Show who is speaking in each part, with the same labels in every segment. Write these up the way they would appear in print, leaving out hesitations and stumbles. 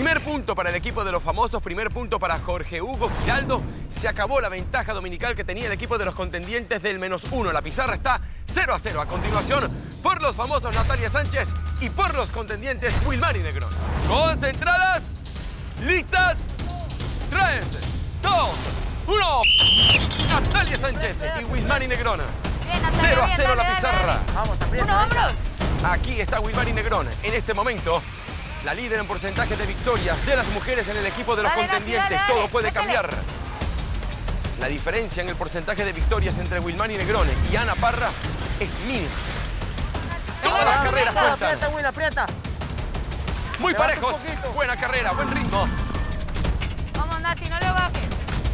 Speaker 1: Primer punto para el equipo de los famosos, primer punto para Jorge Hugo Giraldo. Se acabó la ventaja dominical que tenía el equipo de los contendientes del -1. La pizarra está 0-0. A continuación, por los famosos Natalia Sánchez y por los contendientes Wilmary Negrón. Concentradas, listas, 3, 2, 1. Natalia Sánchez y Wilmary Negrón. 0-0 la pizarra.
Speaker 2: Vamos, aprieta.
Speaker 3: Vámonos.
Speaker 1: Aquí está Wilmary Negrón. En este momento, la líder en porcentaje de victorias de las mujeres en el equipo de los contendientes.
Speaker 3: dale,
Speaker 1: Todo puede
Speaker 3: métele.
Speaker 1: cambiar. La diferencia en el porcentaje de victorias entre Wilmary Negrón y Ana Parra es mínima. Todas las carreras cuentan.
Speaker 2: Aprieta, Will, aprieta.
Speaker 1: Muy
Speaker 2: Levanta
Speaker 1: parejos.
Speaker 2: un poquito.
Speaker 1: Buena carrera, buen ritmo.
Speaker 3: Vamos, Nati, no le bajes.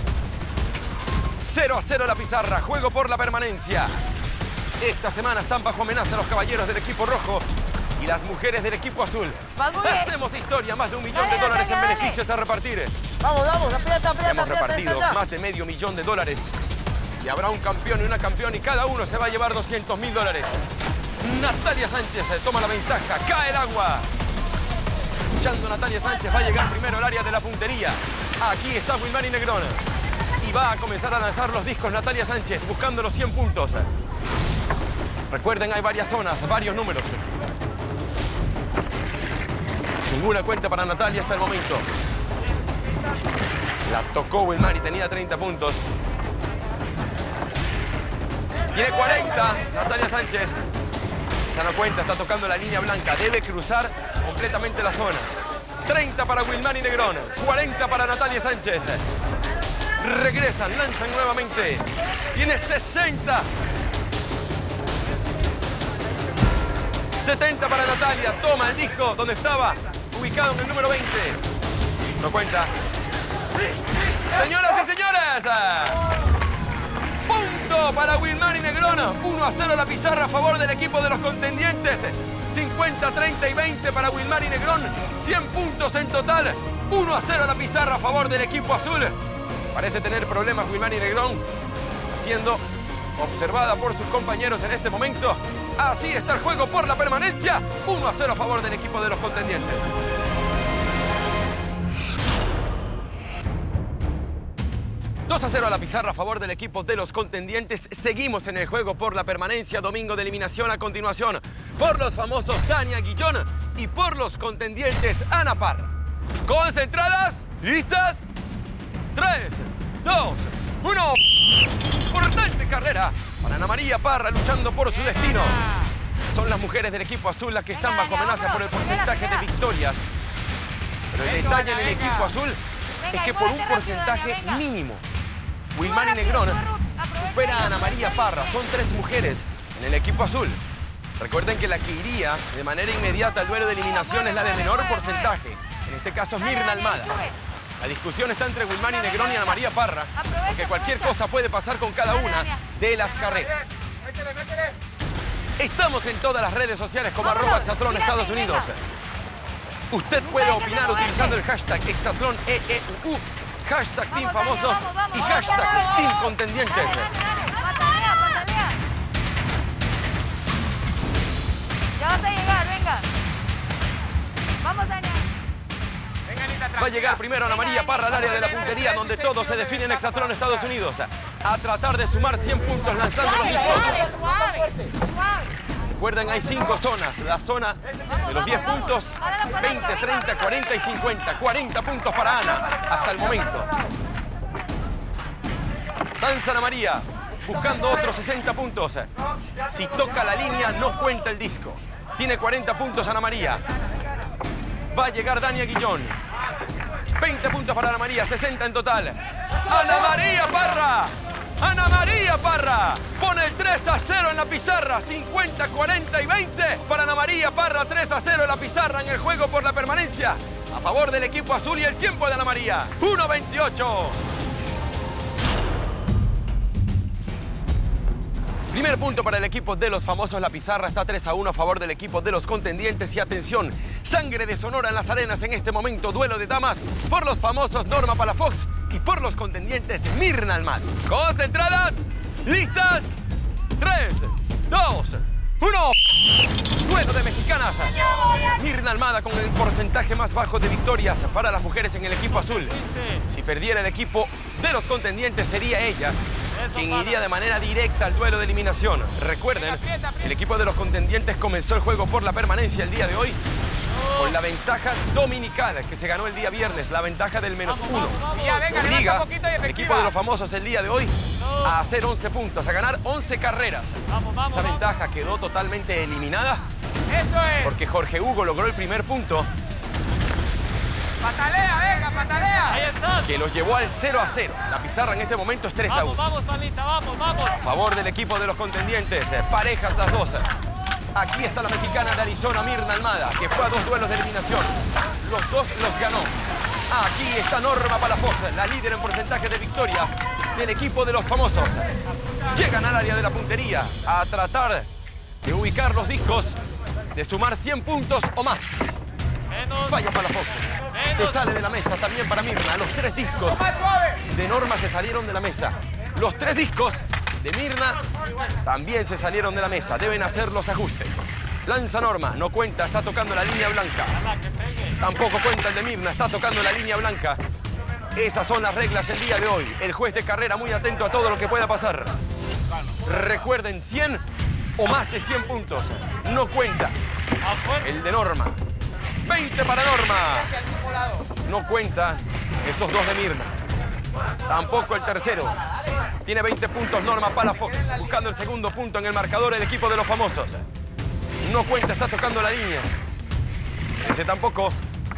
Speaker 1: 0-0 la pizarra. Juego por la permanencia. Esta semana están bajo amenaza los caballeros del equipo rojo y las mujeres del equipo azul.
Speaker 3: Vamos bien.
Speaker 1: Hacemos historia, más de $1 millón
Speaker 3: Dale,
Speaker 1: en
Speaker 3: Natalia, dale.
Speaker 1: beneficios a repartir.
Speaker 2: Vamos, vamos, aprieta, aprieta,
Speaker 1: Hemos
Speaker 2: aprieta.
Speaker 1: repartido
Speaker 2: ya.
Speaker 1: más de $500 000 y habrá un campeón y una campeona y cada uno se va a llevar $200.000. Natalia Sánchez toma la ventaja, cae el agua. Luchando Natalia Sánchez, va a llegar primero al área de la puntería. Aquí está Wilmary Negrón y va a comenzar a lanzar los discos Natalia Sánchez buscando los 100 puntos. Recuerden, hay varias zonas, varios números. Ninguna cuenta para Natalia hasta el momento. La tocó Wilmary, tenía 30 puntos. Tiene 40, Natalia Sánchez. Se no cuenta, está tocando la línea blanca. Debe cruzar completamente la zona. 30 para Wilmary Negrón, 40 para Natalia Sánchez. Regresan, lanzan nuevamente. Tiene 60. 70 para Natalia, toma el disco donde estaba, ubicado en el número 20. No cuenta. Señoras y señores, punto para Wilmary Negrón. 1-0 la pizarra a favor del equipo de los contendientes. 50, 30 y 20 para Wilmary Negrón. 100 puntos en total. 1-0 la pizarra a favor del equipo azul. Parece tener problemas Wilmary Negrón, siendo observada por sus compañeros en este momento. Así está el juego por la permanencia. 1-0 a favor del equipo de los contendientes. $2-0 a la pizarra a favor del equipo de los contendientes. Seguimos en el juego por la permanencia. Domingo de eliminación a continuación. Por los famosos Dania Guillón y por los contendientes Ana Parra. Concentradas, listas. 3, 2, 1. Importante carrera para Ana María Parra luchando por su destino. Son las mujeres del equipo azul las que están bajo amenaza por el porcentaje de victorias. Pero el detalle en el equipo azul es que por un porcentaje mínimo, Wilmary Negrón supera a Ana María Parra. Son 3 mujeres en el equipo azul. Recuerden que la que iría de manera inmediata al duelo de eliminación es la de menor porcentaje. En este caso es Mirna Almada. La discusión está entre Wilmary Negrón y Ana María Parra, porque cualquier cosa puede pasar con cada una de las carreras. Estamos en todas las redes sociales como @Exatlón Estados Unidos. Usted puede opinar utilizando el hashtag Exatlón EEUU, hashtag Team Famosos y hashtag Team Contendientes.
Speaker 3: Patalea, patalea. Ya vas a llegar, venga. Vamos, Dania.
Speaker 1: Va a llegar primero Ana María Parra al área de la puntería, donde todo se define en Exatlón Estados Unidos. A tratar de sumar 100 puntos lanzando los discos. Recuerden, hay 5 zonas. La zona de los 10 puntos, 20, 30, 40 y 50. 40 puntos para Ana hasta el momento. Danza Ana María, buscando otros 60 puntos. Si toca la línea, no cuenta el disco. Tiene 40 puntos Ana María. Va a llegar Dania Guillón. 20 puntos para Ana María, 60 en total. ¡Ana María Parra! ¡Ana María Parra! Pone el 3-0 en la pizarra. 50, 40 y 20 para Ana María Parra. 3-0 en la pizarra en el juego por la permanencia. A favor del equipo azul y el tiempo de Ana María. 1-28. Primer punto para el equipo de los famosos. La pizarra está 3-1 a favor del equipo de los contendientes. Y atención, sangre de Sonora en las arenas en este momento. Duelo de damas por los famosos Norma Palafox y por los contendientes Mirna Almada. Concentradas, listas, 3, 2, 1. Duelo de mexicanas. Mirna Mirna Almada con el porcentaje más bajo de victorias para las mujeres en el equipo azul. Si perdiera el equipo de los contendientes, sería ella quien iría de manera directa al duelo de eliminación. Recuerden, el equipo de los contendientes comenzó el juego por la permanencia el día de hoy con la ventaja dominical que se ganó el día viernes, la ventaja del -1. Obliga el equipo de los famosos el día de hoy a hacer 11 puntos, a ganar 11 carreras. Esa ventaja quedó totalmente eliminada porque Jorge Hugo logró el primer punto.
Speaker 4: ¡Patalea, venga, patalea!
Speaker 3: Ahí está.
Speaker 1: Que los llevó al 0-0. La pizarra en este momento es 3-1.
Speaker 3: Vamos, Panita, vamos.
Speaker 1: A favor del equipo de los contendientes, parejas las dos. Aquí está la mexicana de Arizona, Mirna Almada, que fue a 2 duelos de eliminación. Los 2 los ganó. Aquí está Norma Palafox, la líder en porcentaje de victorias del equipo de los famosos. Llegan al área de la puntería a tratar de ubicar los discos, de sumar 100 puntos o más. Falla Palafox. Se sale de la mesa también para Mirna. Los 3 discos de Norma se salieron de la mesa. Los 3 discos de Mirna también se salieron de la mesa. Deben hacer los ajustes. Lanza Norma, no cuenta, está tocando la línea blanca. Tampoco cuenta el de Mirna, está tocando la línea blanca. Esas son las reglas el día de hoy. El juez de carrera muy atento a todo lo que pueda pasar. Recuerden, 100 o más de 100 puntos. No cuenta el de Norma. 20 para Norma. No cuenta esos 2 de Mirna. Tampoco el tercero. Tiene 20 puntos Norma Palafox. Buscando el segundo punto en el marcador el equipo de los famosos. No cuenta, está tocando la línea. Ese tampoco.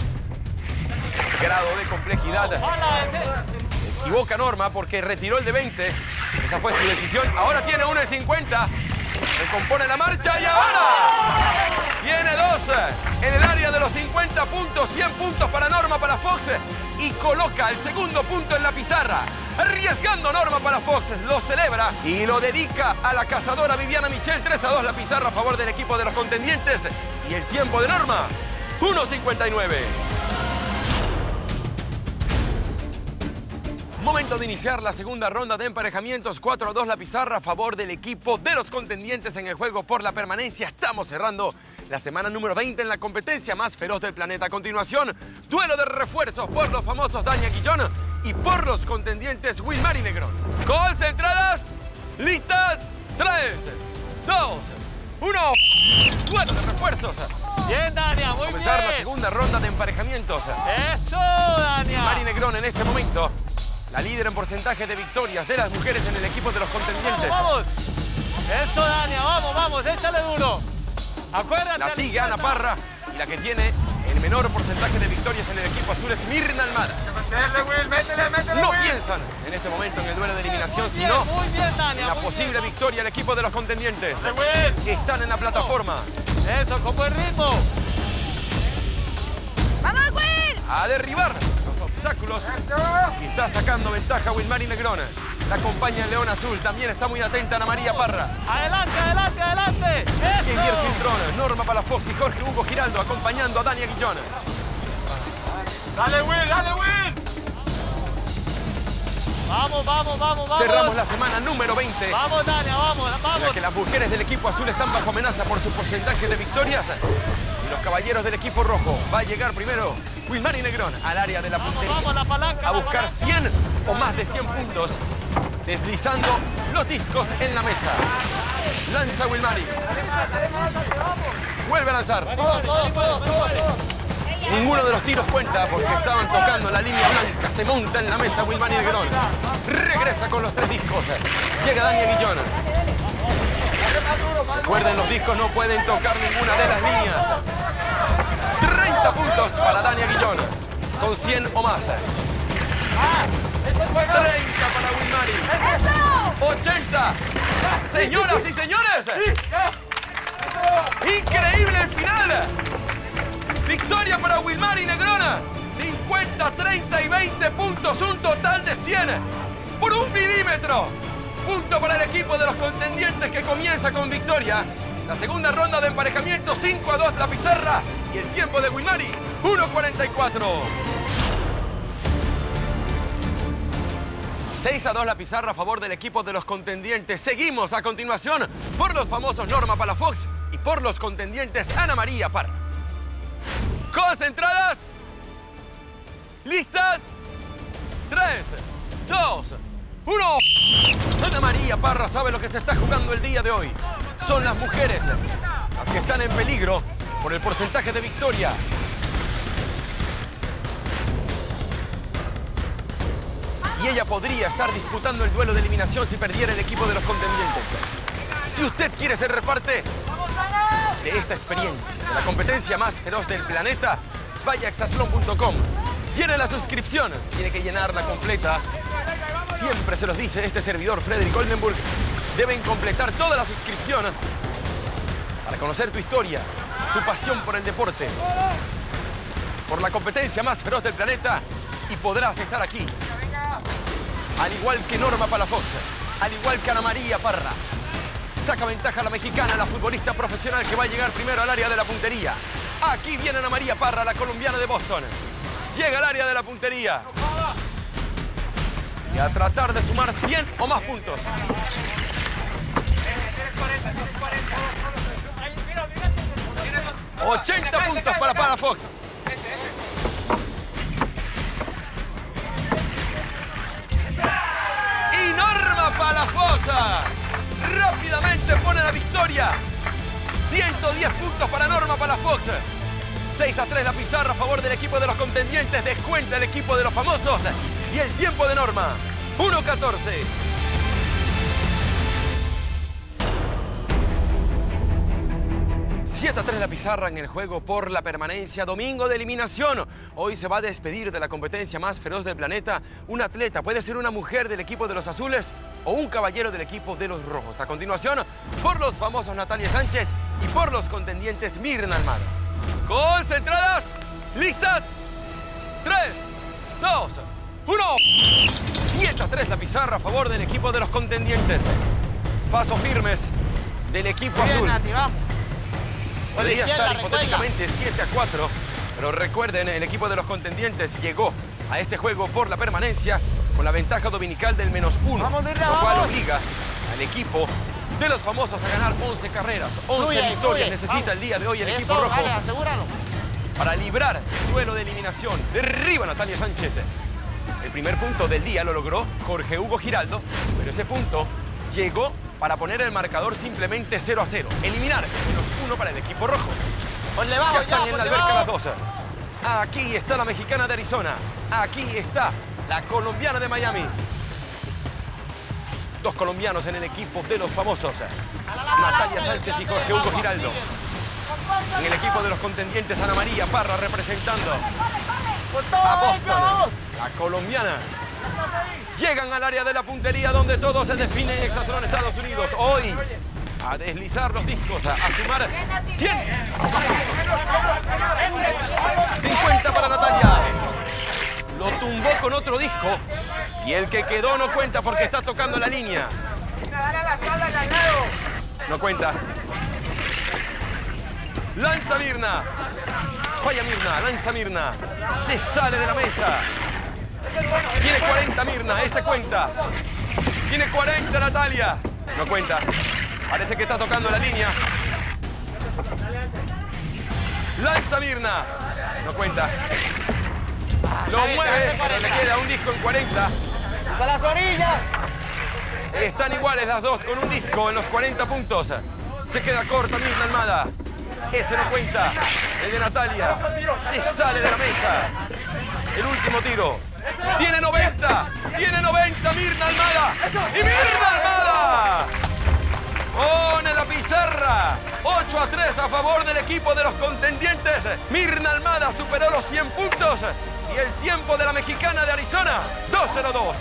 Speaker 1: Grado de complejidad. Se equivoca Norma porque retiró el de 20. Esa fue su decisión. Ahora tiene uno de 50. Recompone la marcha y ahora tiene 2 en el área de los 50 puntos, 100 puntos para Norma Palafox y coloca el segundo punto en la pizarra. Arriesgando Norma Palafox, lo celebra y lo dedica a la cazadora Viviana Michel. 3-2 la pizarra a favor del equipo de los contendientes y el tiempo de Norma, 1:59. Momento de iniciar la segunda ronda de emparejamientos. 4-2 la pizarra a favor del equipo de los contendientes en el juego por la permanencia. Estamos cerrando la semana número 20 en la competencia más feroz del planeta. A continuación, duelo de refuerzos por los famosos Dania Guillón y por los contendientes Wilmary Negrón. Concentradas, listas, 3, 2, 1. Duelo de refuerzos.
Speaker 3: Bien, Dania, muy bien.
Speaker 1: Comenzar la segunda ronda de emparejamientos.
Speaker 3: ¡Eso, Dania!
Speaker 1: Wilmary Negrón en este momento, la líder en porcentaje de victorias de las mujeres en el equipo de los contendientes.
Speaker 3: ¡Vamos! ¡Eso, Dania! ¡Vamos! ¡Échale duro! Acuérdate.
Speaker 1: La sigue Ana Parra y la que tiene el menor porcentaje de victorias en el equipo azul es Mirna Almada. No piensan en este momento en el duelo de eliminación, sino
Speaker 3: muy bien, Dania,
Speaker 1: en la posible victoria del equipo de los contendientes. Están en la plataforma.
Speaker 3: Eso, con buen ritmo.
Speaker 5: ¡Vamos, Will!
Speaker 1: A derribar los obstáculos. Y está sacando ventaja Wilmary Negrón. La acompaña el León Azul. También está muy atenta Ana María Parra.
Speaker 3: ¡Adelante!
Speaker 1: Javier
Speaker 3: ¡Eso!
Speaker 1: Cintrón, Norma Palafox y Jorge Hugo Giraldo acompañando a Dania Guillón.
Speaker 4: ¡Dale, Will!
Speaker 3: ¡Vamos!
Speaker 1: Cerramos la semana número 20.
Speaker 3: ¡Vamos, Dania, vamos!
Speaker 1: En la que las mujeres del equipo azul están bajo amenaza por su porcentaje de victorias. Y los caballeros del equipo rojo. Va a llegar primero Wilmary Negrón al área de la puntería.
Speaker 3: Vamos, la palanca.
Speaker 1: A buscar 100 o más de 100 puntos. Deslizando los discos en la mesa. Lanza Wilmary. Vuelve a lanzar. Ninguno de los tiros cuenta porque estaban tocando la línea blanca. Se monta en la mesa Wilmary Negrón. Regresa con los 3 discos. Llega Dania Guillón. Recuerden, los discos no pueden tocar ninguna de las líneas. 30 puntos para Dania Guillón. Son 100 o más. 30 para Wilmary.
Speaker 5: ¡Eso!
Speaker 1: 80. Señoras y señores. Increíble el final. Victoria para Wilmary Negrón. 50, 30 y 20 puntos. Un total de 100 por 1 milímetro. Punto para el equipo de los contendientes que comienza con victoria. La segunda ronda de emparejamiento, 5-2 la pizarra. Y el tiempo de Wilmary, 1:44. 6-2 la pizarra a favor del equipo de los contendientes. Seguimos a continuación por los famosos Norma Palafox y por los contendientes Ana María Parra. Concentradas. ¿Listas? 3, 2, 1. Ana María Parra sabe lo que se está jugando el día de hoy. Son las mujeres las que están en peligro por el porcentaje de victoria. Y ella podría estar disputando el duelo de eliminación si perdiera el equipo de los contendientes. Si usted quiere ser parte de esta experiencia, de la competencia más feroz del planeta, vaya a exatlón.com. Llene la suscripción. Tiene que llenarla completa. Siempre se los dice este servidor, Frederick Oldenburg. Deben completar toda la suscripción para conocer tu historia, tu pasión por el deporte, por la competencia más feroz del planeta, y podrás estar aquí. Al igual que Norma Palafox, al igual que Ana María Parra. Saca ventaja a la mexicana, la futbolista profesional que va a llegar primero al área de la puntería. Aquí viene Ana María Parra, la colombiana de Boston. Llega al área de la puntería. Y a tratar de sumar 100 o más puntos. 80 puntos para Palafox. Y Norma Palafox rápidamente pone la victoria. 110 puntos para Norma Palafox. 6-3 la pizarra a favor del equipo de los contendientes. Descuenta el equipo de los famosos. Y el tiempo de Norma, 1:14. 7-3 la pizarra en el juego por la permanencia. Domingo de eliminación. Hoy se va a despedir de la competencia más feroz del planeta un atleta. Puede ser una mujer del equipo de los azules o un caballero del equipo de los rojos. A continuación, por los famosos Natalia Sánchez y por los contendientes Mirna Almada. Concentradas, listas, 3, 2, 1. 7-3 la pizarra a favor del equipo de los contendientes. Pasos firmes del equipo azul.
Speaker 2: Nati, vamos.
Speaker 1: Podría estar hipotéticamente 7-4, pero recuerden, el equipo de los contendientes llegó a este juego por la permanencia con la ventaja dominical del -1,
Speaker 2: Vamos, Mirna,
Speaker 1: lo cual
Speaker 2: vamos.
Speaker 1: obliga al equipo de los famosos a ganar 11 carreras, 11
Speaker 2: Fluye,
Speaker 1: victorias
Speaker 2: fluye.
Speaker 1: necesita
Speaker 2: Vamos.
Speaker 1: el día de hoy el
Speaker 2: Eso,
Speaker 1: equipo rojo
Speaker 2: vale, asegúralo.
Speaker 1: para librar el duelo de eliminación. Derriba Natalia Sánchez. El primer punto del día lo logró Jorge Hugo Giraldo, pero ese punto llegó para poner el marcador simplemente 0-0. Eliminar -1 para el equipo rojo.
Speaker 2: Ponle
Speaker 1: Ya
Speaker 2: bajo,
Speaker 1: están en la
Speaker 2: ponle
Speaker 1: alberca las
Speaker 2: bajo.
Speaker 1: dos. Aquí está la mexicana de Arizona. Aquí está la colombiana de Miami. Dos colombianos en el equipo de los famosos. Natalia Sánchez y Jorge Hugo Giraldo. En el equipo de los contendientes, Ana María Parra representando
Speaker 2: Con todo,
Speaker 1: a
Speaker 2: venga,
Speaker 1: Boston.
Speaker 2: vamos.
Speaker 1: La colombiana. Llegan al área de la puntería donde todo se define en Exatlón, Estados Unidos. Hoy, a deslizar los discos, a sumar 100. 50 para Natalia. Lo tumbó con otro disco. Y el que quedó no cuenta porque está tocando la línea. No cuenta. Lanza Mirna. Falla Mirna, lanza Mirna. Se sale de la mesa. Tiene 40 Mirna, ese cuenta. Tiene 40 Natalia. No cuenta. Parece que está tocando la línea. Lanza Mirna. No cuenta. Lo mueve, pero le queda un disco en 40.
Speaker 2: ¡Usa las orillas!
Speaker 1: Están iguales las dos con un disco en los 40 puntos. Se queda corta Mirna Almada. Ese no cuenta. El de Natalia se sale de la mesa. El último tiro. Tiene 90. Tiene 90 Mirna Almada. ¡Y Mirna Almada! Pone la pizarra. 8-3 a favor del equipo de los contendientes. Mirna Almada superó los 100 puntos. Y el tiempo de la mexicana de Arizona, 2:02.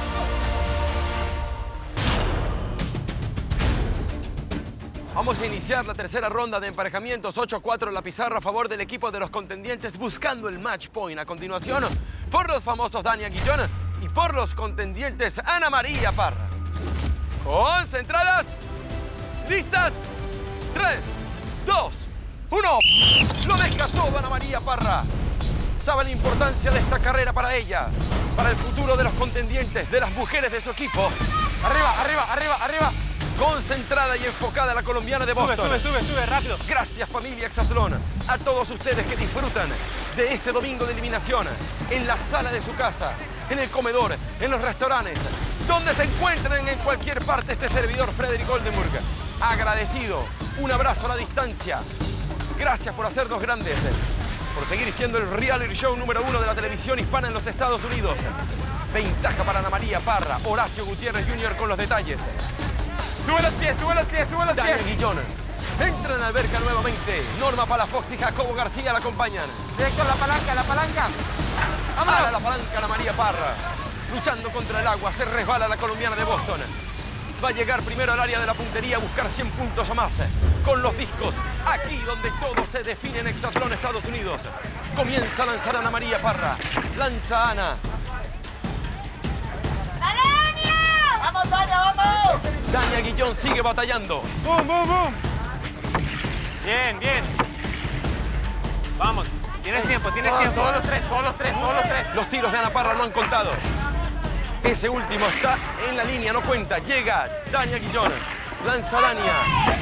Speaker 1: Vamos a iniciar la tercera ronda de emparejamientos. 8-4 la pizarra a favor del equipo de los contendientes buscando el match point. A continuación, por los famosos Dania Guillón y por los contendientes Ana María Parra. Concentradas, listas, 3, 2, 1. Lo deja todo Ana María Parra. Sabe la importancia de esta carrera para ella, para el futuro de los contendientes, de las mujeres de su equipo.
Speaker 4: Arriba, arriba, arriba, arriba.
Speaker 1: Concentrada y enfocada la colombiana de Boston.
Speaker 4: Sube, rápido.
Speaker 1: Gracias, familia Hexatlón, a todos ustedes que disfrutan de este domingo de eliminación en la sala de su casa, en el comedor, en los restaurantes, donde se encuentren en cualquier parte este servidor Frederick Oldenburg. Agradecido, un abrazo a la distancia. Gracias por hacernos grandes, por seguir siendo el reality show número 1 de la televisión hispana en los Estados Unidos. Ventaja para Ana María Parra, Horacio Gutiérrez Jr. con los detalles.
Speaker 4: Sube los pies.
Speaker 1: Daniel Guillón entra en la alberca nuevamente. Norma Palafox y Jacobo García la acompañan.
Speaker 4: Directo, la palanca.
Speaker 1: A la palanca Ana María Parra. Luchando contra el agua, se resbala la colombiana de Boston. Va a llegar primero al área de la puntería a buscar 100 puntos o más. Con los discos, aquí donde todo se define en Hexatlón, Estados Unidos. Comienza a lanzar Ana María Parra. Lanza Ana.
Speaker 2: ¡Vamos, Dania, vamos!
Speaker 1: Dania Guillón sigue batallando.
Speaker 4: Boom. Bien. Vamos. Tienes tiempo. Todos los tres.
Speaker 1: Los tiros de Ana Parra no han contado. Ese último está en la línea, no cuenta. Llega Dania Guillón. Lanza Dania.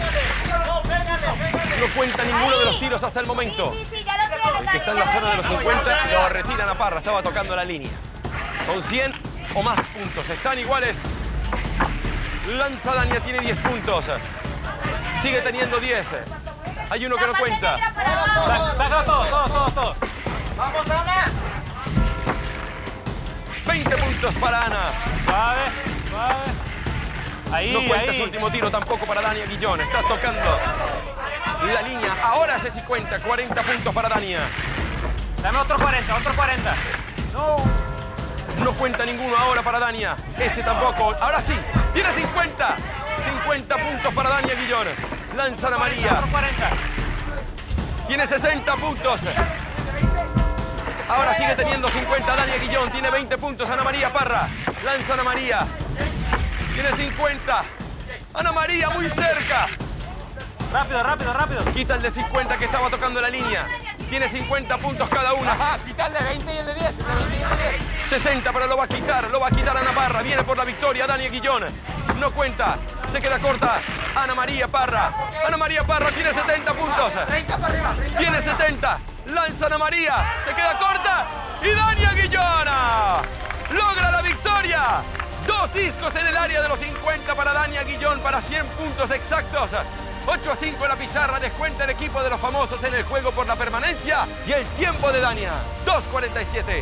Speaker 1: No cuenta ninguno de los tiros hasta el momento.
Speaker 2: Sí, ya lo tienes,
Speaker 1: El que está en la zona de los 50 lo retira Ana Parra. Estaba tocando la línea. Son 100 o más puntos. Están iguales. Lanza Dania, tiene 10 puntos. Sigue teniendo 10. Hay uno que no cuenta.
Speaker 4: Sácalo todo.
Speaker 2: ¡Vamos, Ana!
Speaker 1: 20 puntos para Ana.
Speaker 4: Suave. Ahí.
Speaker 1: No cuenta su último tiro tampoco para Dania Guillón. Está tocando la línea. Ahora sí cuenta. 40 puntos para Dania.
Speaker 4: Dame otro 40.
Speaker 1: No cuenta ninguno ahora para Dania. Ese tampoco. Ahora sí. Tiene 50. 50 puntos para Dania Guillón. Lanza Ana María.
Speaker 4: Otro 40.
Speaker 1: Tiene 60 puntos. Ahora sigue teniendo 50 Dania Guillón. Tiene 20 puntos Ana María Parra. Lanza Ana María. Tiene 50. Ana María muy cerca.
Speaker 4: Rápido.
Speaker 1: Quita el de 50 que estaba tocando la línea. Tiene 50 puntos cada una.
Speaker 4: Ajá, quita el de 20 y el de 10.
Speaker 1: 60, pero lo va a quitar Ana Parra. Viene por la victoria Dania Guillón. No cuenta, se queda corta Ana María Parra. Ana María Parra tiene 70 puntos.
Speaker 4: 30 para arriba.
Speaker 1: Tiene 70, lanza Ana María, se queda corta y Dania Guillón logra la victoria. 2 discos en el área de los 50 para Dania Guillón para 100 puntos exactos. 8-5 en la pizarra, descuenta el equipo de los famosos en el juego por la permanencia y el tiempo de Dania, 2:47.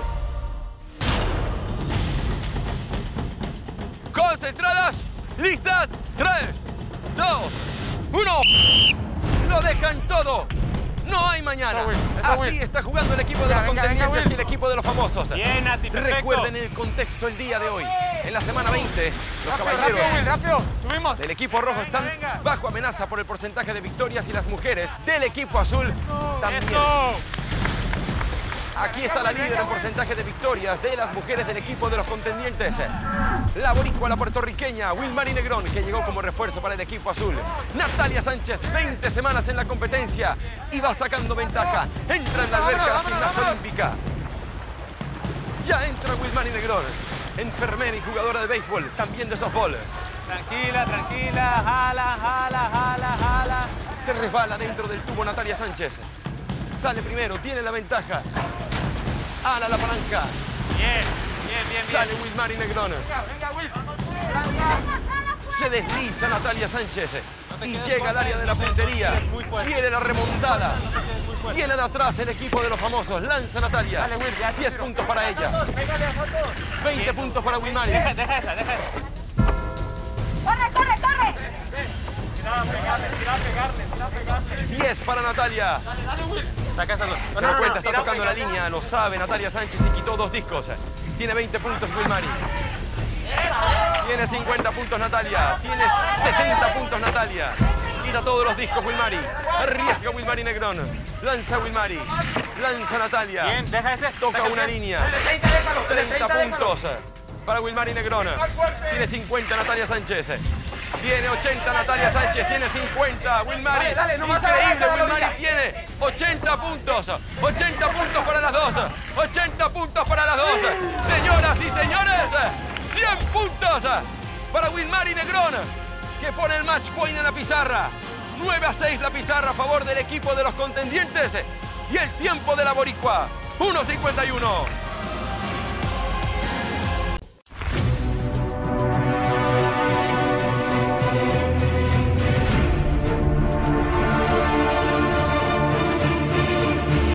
Speaker 1: Concentradas, listas, 3, 2, 1. Lo dejan todo. No hay mañana. Así está jugando el equipo de los contendientes y el equipo de los famosos.
Speaker 4: Bien, Nati, perfecto.
Speaker 1: Recuerden el contexto el día de hoy. En la semana 20, los caballeros
Speaker 4: Rápido. Subimos.
Speaker 1: del equipo rojo están bajo amenaza por el porcentaje de victorias y las mujeres del equipo azul también.
Speaker 4: Eso.
Speaker 1: Aquí está la líder en porcentaje de victorias de las mujeres del equipo de los contendientes. La boricua, la puertorriqueña, Wilmary Negrón, que llegó como refuerzo para el equipo azul. Natalia Sánchez, 20 semanas en la competencia y va sacando ventaja. Entra en la alberca de la gimnasta olímpica. Ya entra Wilmary Negrón, enfermera y jugadora de béisbol, también de softball.
Speaker 4: Tranquila. Jala.
Speaker 1: Se resbala dentro del tubo Natalia Sánchez. Sale primero, tiene la ventaja. Ala la palanca.
Speaker 4: Bien.
Speaker 1: Sale Wilmary Negrón.
Speaker 4: Venga, Will.
Speaker 1: Se desliza Natalia Sánchez y llega al área de la puntería. Quiere la remontada. Viene de atrás el equipo de los famosos. Lanza Natalia.
Speaker 4: Dale, Will, ya
Speaker 1: 10 puntos para ella. 20 puntos para Wilmary.
Speaker 4: Deja esa.
Speaker 3: ¡Corre!
Speaker 4: Tira a pegarle.
Speaker 1: 10 para Natalia.
Speaker 4: Dale, Will. Saca esa dos.
Speaker 1: Se da cuenta, está tocando la línea. Lo sabe Natalia Sánchez y quitó 2 discos. Tiene 20 puntos Wilmary. Tiene 50 puntos Natalia. Tiene 60 puntos Natalia. Quita todos los discos Wilmary. Arriesga Wilmary Negrón. Lanza Wilmary. Lanza Natalia.
Speaker 4: Bien, deja ese.
Speaker 1: Toca una línea. 30 puntos para Wilmary Negrón. Tiene 50 Natalia Sánchez. Tiene 80 Natalia Sánchez. Tiene 50 Wilmary. Increíble, Wilmary tiene 80 puntos. 80 puntos para las dos. 80 puntos para las dos. Señoras y señores, 100 puntos para Wilmary Negrón. que pone el match point en la pizarra. 9-6 la pizarra a favor del equipo de los contendientes. Y el tiempo de la boricua, 1:51.